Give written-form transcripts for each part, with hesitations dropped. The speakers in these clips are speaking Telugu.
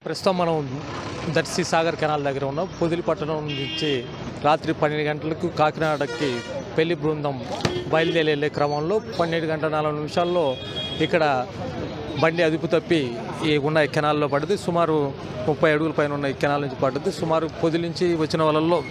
ప్రస్తుతం మనం దర్శి సాగర్ కెనాల్ దగ్గర ఉన్నాం. పొదిలి పట్టణం నుంచి రాత్రి 12 గంటలకు కాకినాడకి పెళ్లి బృందం బయలుదేరి వెళ్ళే క్రమంలో 12 గంటల 40 నిమిషాల్లో ఇక్కడ బండి అదుపు తప్పి ఉన్న కెనాల్లో పడింది. సుమారు 30 అడుగుల పైన ఉన్న ఈ కెనాల్ నుంచి పడ్డది. సుమారు పొదిలి నుంచి వచ్చిన వాళ్ళల్లో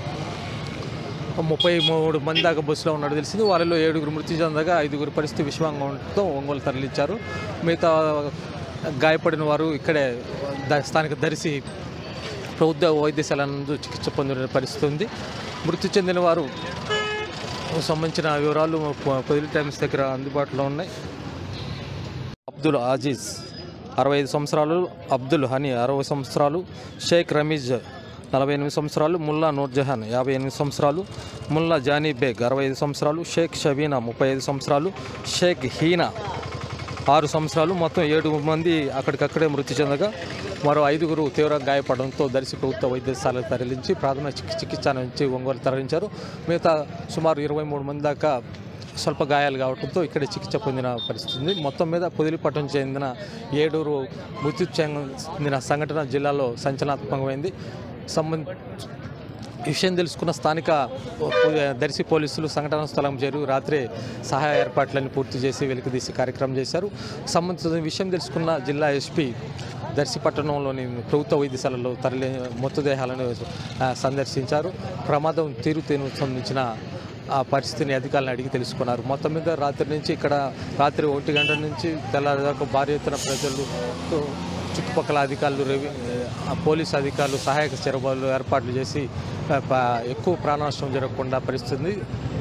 33 మంది దాకా బస్సులో ఉన్నట్టు తెలిసింది. వాళ్ళలో 7 మృతి చెందగా 5 పరిస్థితి విషమంగా ఒంగోలు తరలించారు. మిగతా గాయపడిన వారు ఇక్కడే స్థానిక దర్శి ప్రభుత్వ వైద్యశాల నందు చికిత్స పొందిన పరిస్థితి ఉంది. మృతి చెందిన వారు సంబంధించిన వివరాలు పొదిలి టైమ్స్ దగ్గర అందుబాటులో ఉన్నాయి. అబ్దుల్ అజీజ్ 65 సంవత్సరాలు, అబ్దుల్ హనీ 60 సంవత్సరాలు, షేక్ రమీజ్ 48 సంవత్సరాలు, ముల్లా నూర్జహాన్ 58 సంవత్సరాలు, ముల్లా జానీ బేగ్ 65 సంవత్సరాలు, షేక్ షబీనా 35 సంవత్సరాలు, షేక్ హీనా 6 సంవత్సరాలు. మొత్తం 7 మంది అక్కడికక్కడే మృతి చెందగా మరో 5 తీవ్రంగా గాయపడడంతో దర్శి ప్రభుత్వ వైద్యశాలకు తరలించి ప్రాథమిక చికిత్స నుంచి ఒంగోలు తరలించారు. మిగతా సుమారు 23 మంది దాకా స్వల్ప గాయాలు కావడంతో ఇక్కడే చికిత్స పొందిన పరిస్థితి ఉంది. మొత్తం మీద పొదిలి పట్టణం చెందిన 7 మృతి చెందిన సంఘటన జిల్లాలో సంచలనాత్మకమైంది. విషయం తెలుసుకున్న స్థానిక దర్శి పోలీసులు సంఘటనా స్థలం చేరి రాత్రి సహాయ ఏర్పాట్లను పూర్తి చేసి వెలికితీసి కార్యక్రమం చేశారు. సంబంధించిన విషయం తెలుసుకున్న జిల్లా ఎస్పీ దర్శి పట్టణంలోని ప్రభుత్వ వైద్యశాలలో మృతదేహాలను సందర్శించారు. ప్రమాదం తీరుతేను సంబంధించిన ఆ పరిస్థితిని అధికారులను అడిగి తెలుసుకున్నారు. మొత్తం మీద రాత్రి నుంచి ఇక్కడ రాత్రి 1 గంట నుంచి తెల్లారి దాకా భారీ ఎత్తున ప్రజలు, చుట్టుపక్కల అధికారులు, పోలీసు అధికారులు సహాయక చర్యలు ఏర్పాట్లు చేసి ఎక్కువ ప్రాణనష్టం జరగకుండా పరిస్థితి.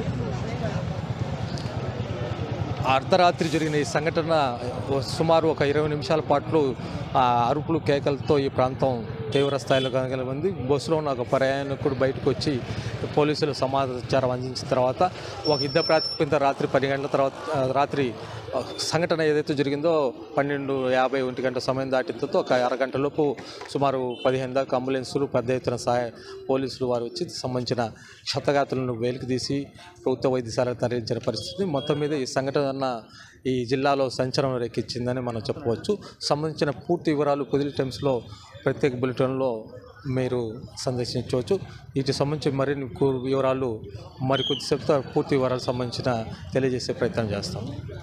అర్ధరాత్రి జరిగిన ఈ సంఘటన సుమారు ఒక 20 నిమిషాల పాటు అరుపులు కేకలతో ఈ ప్రాంతం తీవ్ర స్థాయిలో కనగలిగింది. బస్సులో ఉన్న ఒక ప్రయాణికుడు బయటకు వచ్చి పోలీసులు సమాచారం అందించిన తర్వాత ఒక యుద్ధ ప్రాతిపదికన రాత్రి 10 గంటల తర్వాత రాత్రి సంఘటన ఏదైతే జరిగిందో 12:50 1 గంట సమయం దాటితో ఒక అరగంటలోపు సుమారు 15 దాకా అంబులెన్సులు పెద్ద ఎత్తున పోలీసులు వారు వచ్చి సంబంధించిన క్షతగాతులను వేలికి తీసి ప్రభుత్వ వైద్యశాలకు తరలించిన పరిస్థితి. మొత్తం మీద ఈ సంఘటన ఈ జిల్లాలో సంచలనం రేకెత్తిందని మనం చెప్పవచ్చు. సంబంధించిన పూర్తి వివరాలు పొదిలి టైమ్స్లో ప్రత్యేక బులెటిన్లో మీరు సందర్శించవచ్చు. వీటికి సంబంధించి మరిన్ని వివరాలు మరికొద్దిసేపు పూర్తి వివరాలకు సంబంధించిన తెలియజేసే ప్రయత్నం చేస్తాం.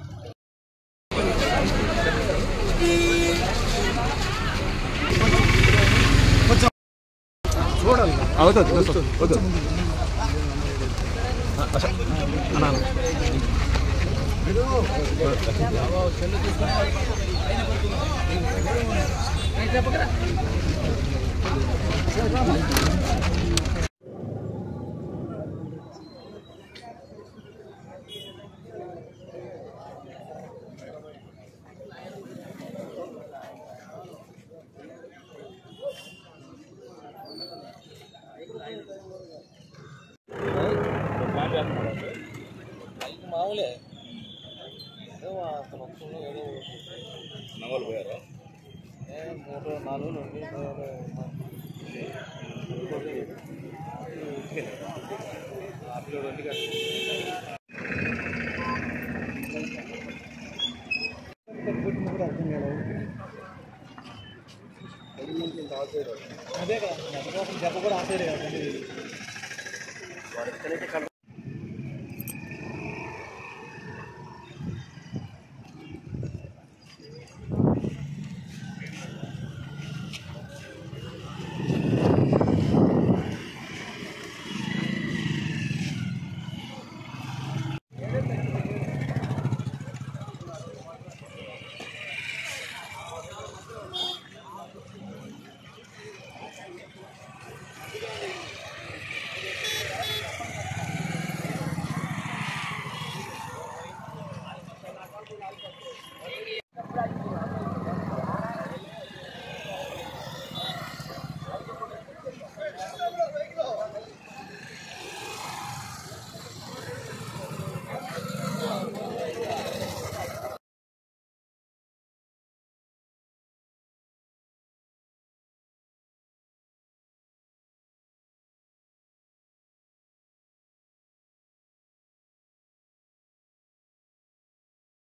మామూలే నగలు పోయారా 3-4 నుండి అదే కదా జబ్బు కూడా ఆపేరే కదా.